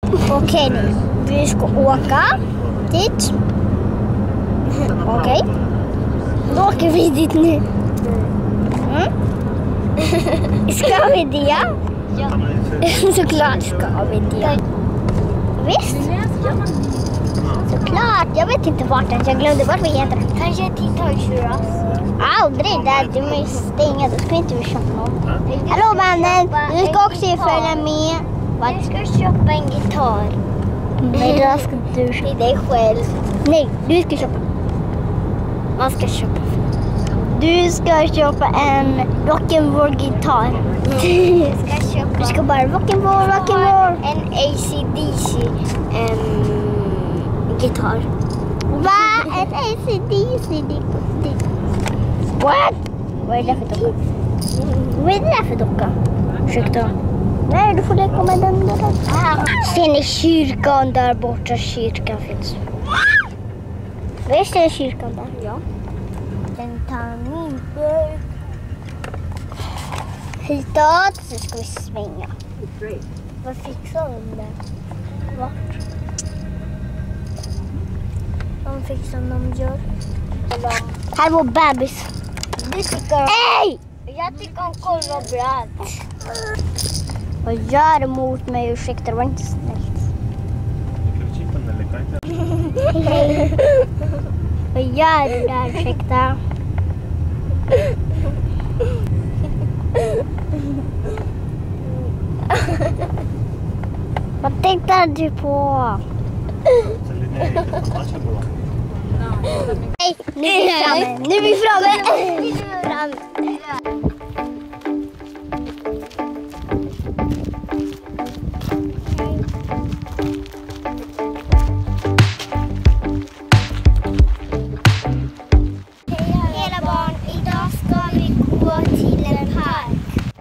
Okej nu, vi ska åka dit. Okej. Då åker vi dit nu. Ska vi det? Ja. Såklart ska vi det. Visst? Såklart. Jag vet inte vart den. Jag glömde vart vi heter. Kanske Tittartjuras. Aldrig där. Du måste stänga. Då ska inte vi köpa något. Hallå mannen. Du ska också följa med. Jag ska köpa en gitarr. Nej, då ska du köpa. Till dig själv. Nej, du ska köpa. Man ska köpa. Du ska köpa en rock'n'roll-gitarr. Du ska bara rock'n'roll. En AC/DC gitarr. Va? En AC/DC? What? Vad är det för docka? Vad är det för docka? Ursäkta. Nej, du får leka med den där. Ser ni kyrkan där borta? Kyrkan finns. Visst är kyrkan där? Ja. Den tar min väg. Hitåt så ska vi svänga. Vad fixar de där? Vart? De fixar de gör. Här är vår bebis. Du tycker om... Hej! Jag tycker om korv och bröd. Vad gör du mot mig? Ursäkta, det var inte snällt. Hej. Vad gör du där? Ursäkta. Vad tittar du på? Nej, nu är vi framme. Nu är vi framme. Hela barn, idag ska vi gå till en park.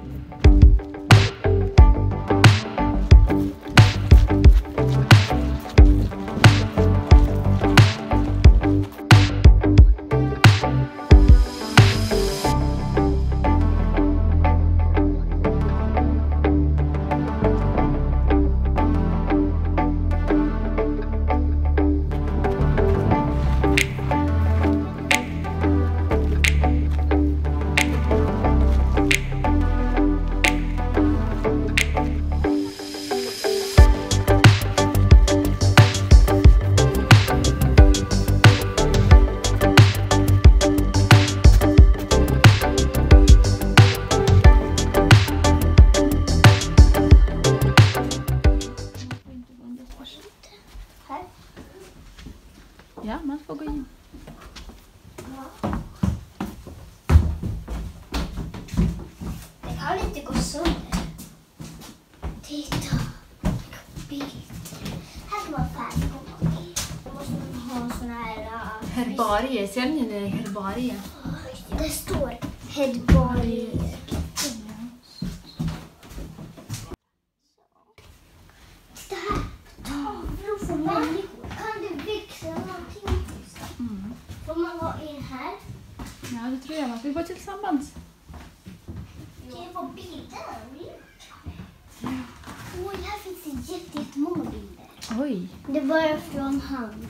Ja, man får gå in. Det kan inte gå sönder. Titta. Bild. Här kan man färdig komma med. Då måste man ha såna här... Herbarie, ser ni det? Herbarie. Det står herbarie. Titta här. Tavlor för människor. Kan du växa någonting? Får man gå in här? Ja, det tror jag. Vi går tillsammans. Kan jag få bilder? Oj, här finns det jättemånga bilder. Oj. Det var från han.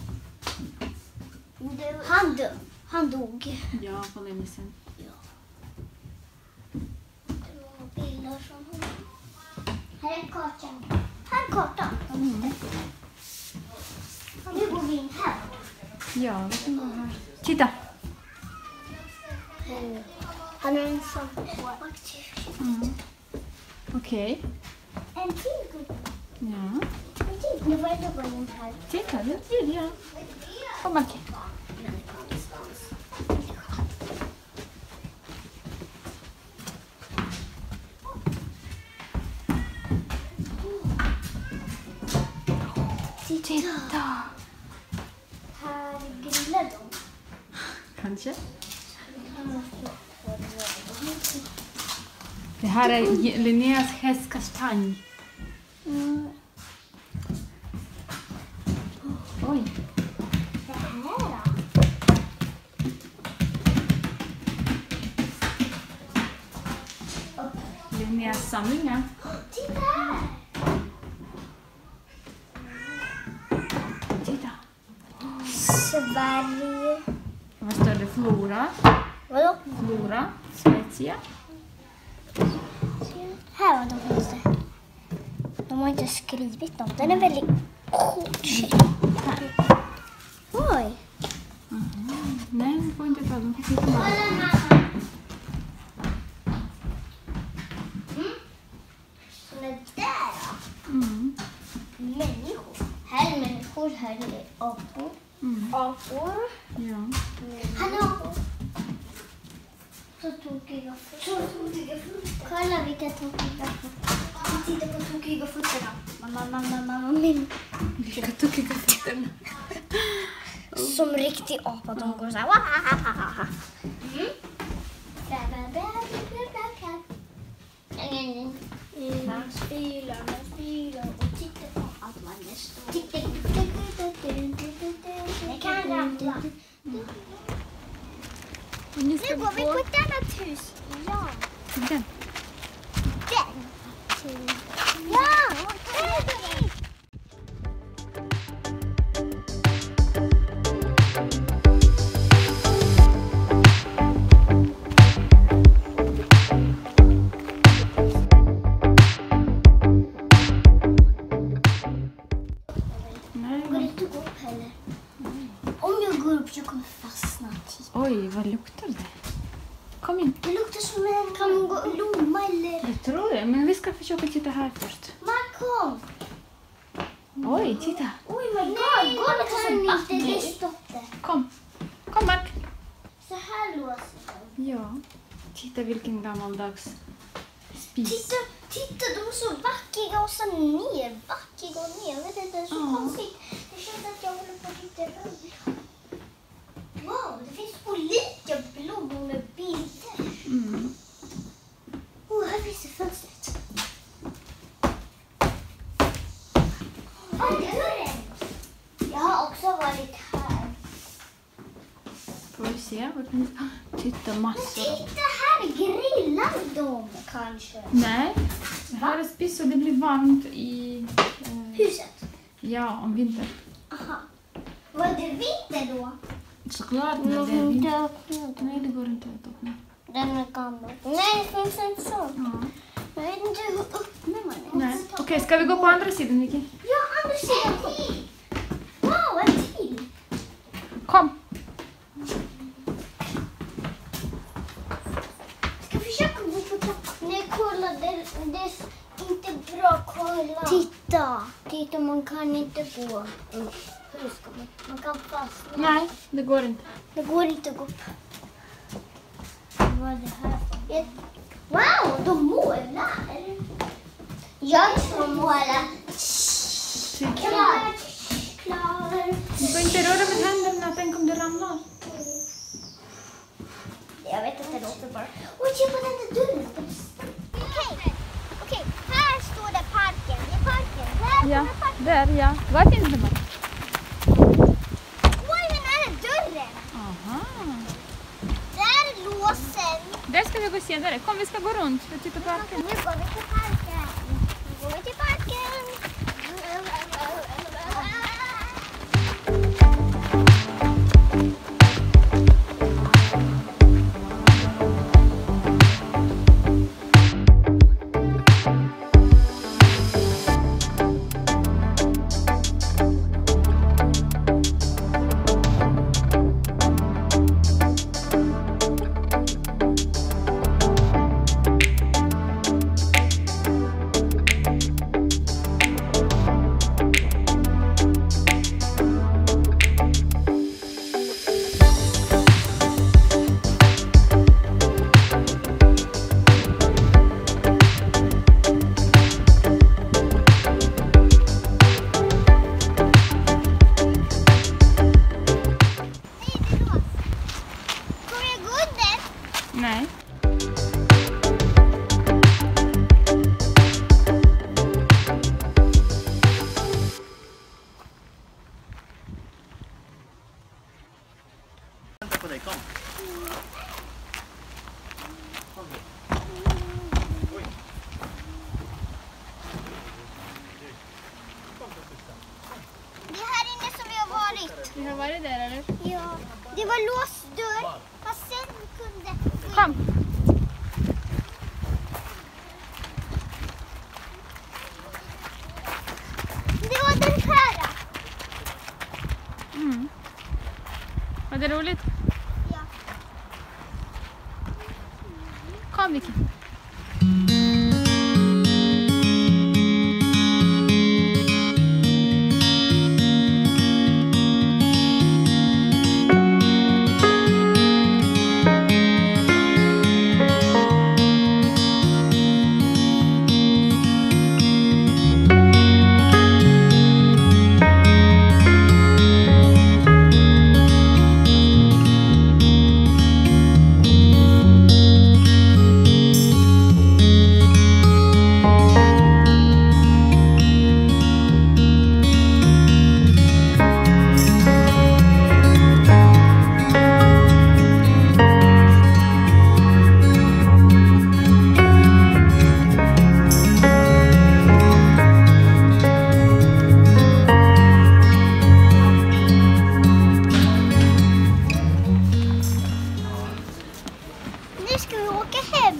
Han dog. Ja, för länge sedan. Ja. Det var bilder från honom. Här är kartan. Här är kartan. Nu går vi in här. Ja, vi kan gå här. Titta. Han är en sån. Okej. En till gubbe. Ja. En till. Nu var det gå in här. Titta, det vill jag. Kom, Macke. Titta. Här grillar de. Kanske. Det här är Linneaus hästkastanj. Oj. Det här då? Linneaus samlingar. Titta här. Sverige. Vad står det? Flora? Vadå? Flora? Svezia? Här var de finns det. De har inte skrivit något. Den är väldigt kort. Oj. Nej, du får inte ta dem. Du får titta bara. Den är där då. Människor. Här är människor, här är apor. Apor. Ja. Hallå! Så tokiga fötter. Kolla vilka tokiga fötter. Titta på tokiga fötterna. Mamma min. Vilka tokiga fötterna. Som riktig apa, de går så här. Man spelar och tittar på att man är stor. Det kan ramla. Nu ska Nu går vi på ett annat hus. Ja. Den. Ja! Går det inte gå upp heller? Om jag går upp jag kommer fastna. Oj, vad luktar det? Kom in. Det luktar som en blomma eller... Jag tror det, men vi ska försöka titta här först. Kom! Oj, titta. Oj my god, golvet är så inte stoppet. Kom. Kom, Mark. Så här låser den. Ja. Titta vilken gammaldags spis. Titta, de är så vackiga och så vackiga och ner. Vet inte, det är så konstigt. Det känns att jag håller på att titta runt. Wow, det finns olika blommor med bilder. Här finns det fönstret. Dörren! Jag har också varit här. Får vi se? Vad finns? Titta, massor. Titta här, grillar de kanske. Nej, det här är spis och det blir varmt i... Huset? Ja, om vintern. Aha. Var det vinter då? Såklart när det är vinter. Nej, det går inte att öppna. Den är gammal. Nej, det finns en sån. Ja. Jag vet inte hur öppnar man den. Nej. Okej, ska vi gå på andra sidan, Vicky? Ja, andra sidan. Wow, en till. Kom. Ska vi försöka gå på trappan? Nej, kolla. Det är inte bra. Kolla. Titta, man kan inte gå upp. Hur ska man? Man kan fastna. Nej, det går inte. Det går inte att gå upp. Vad är det här för? Wow, de målar. Jag ska måla. Klar. Du får inte röra med händerna, tänk om det ramlar. Jag vet inte, det låter bara. Oj, se på den där dörren. Okej, här står det parken. Det är parken. Ja, där ja. Var finns det bara? Oj, den här är dörren. Aha. Där är låsen. Där ska vi gå senare. Kom, vi ska gå runt och titta på parken. Nu går vi till parken. Nu går vi till parken. fritt. Vi har varit där eller? Ja, det var låst dörr. Fast sen kunde... Kom! Det var den här. Mm. Var det roligt? Ja. Kom Vicky. Nu ska vi åka hem.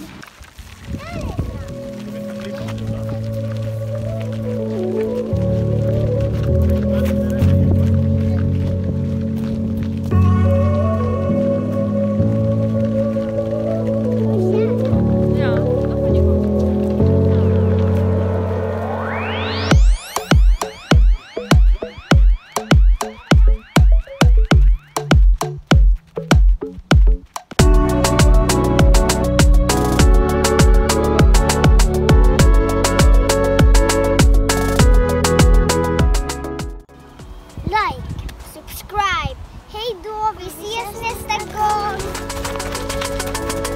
Ja, då får ni gå. Like, subscribe. Hej då, vi ses nästa gång.